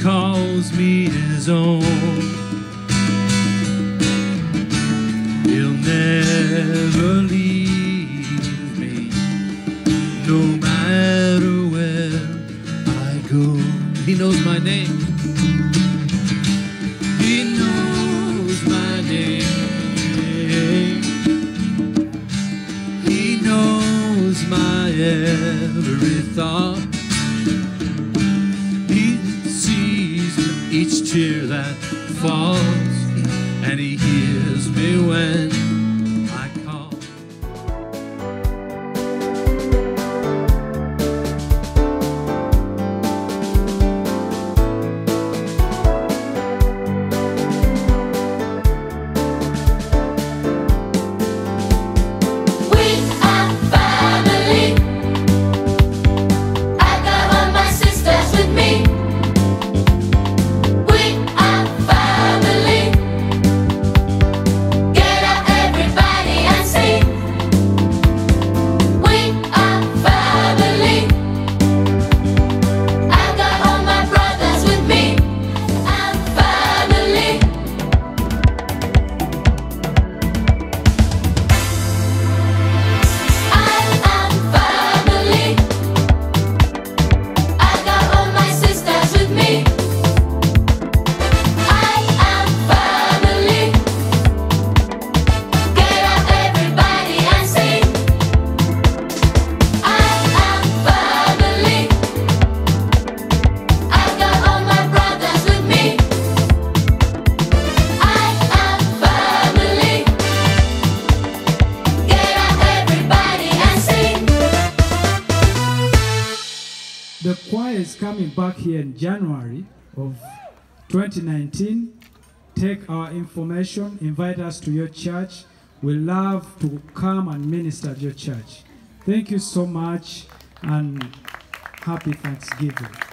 calls me his own. He'll never leave me, no matter where I go. He knows my name. He knows my name. He knows my every thought. He sees each tear that falls, and he hears me when I call. The choir is coming back here in January of 2019. Take our information, invite us to your church. We love to come and minister at your church. Thank you so much, and happy Thanksgiving.